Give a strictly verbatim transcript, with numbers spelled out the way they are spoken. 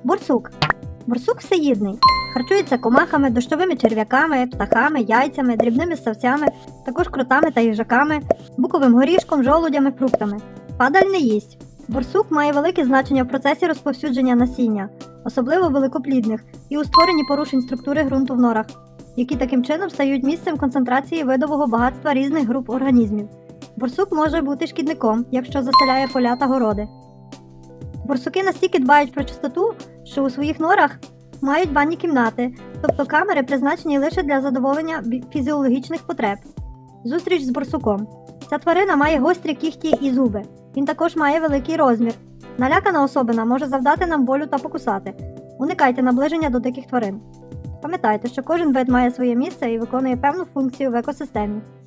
Борсук. Борсук всеїдний. Харчується комахами, дощовими черв'яками, птахами, яйцями, дрібними ссавцями, також кротами та їжаками, буковим горішком, жолудями, фруктами. Падаль не їсть. Борсук має велике значення в процесі розповсюдження насіння, особливо великоплідних, і у створенні порушень структури ґрунту в норах, які таким чином стають місцем концентрації видового багатства різних груп організмів. Борсук може бути шкідником, якщо заселяє поля та городи. Борсуки настільки дбають про чистоту, що у своїх норах мають банні кімнати, тобто камери, призначені лише для задоволення фізіологічних потреб. Зустріч з борсуком. Ця тварина має гострі кігті і зуби. Він також має великий розмір. Налякана особина може завдати нам болю та покусати. Уникайте наближення до диких тварин. Пам'ятайте, що кожен вид має своє місце і виконує певну функцію в екосистемі.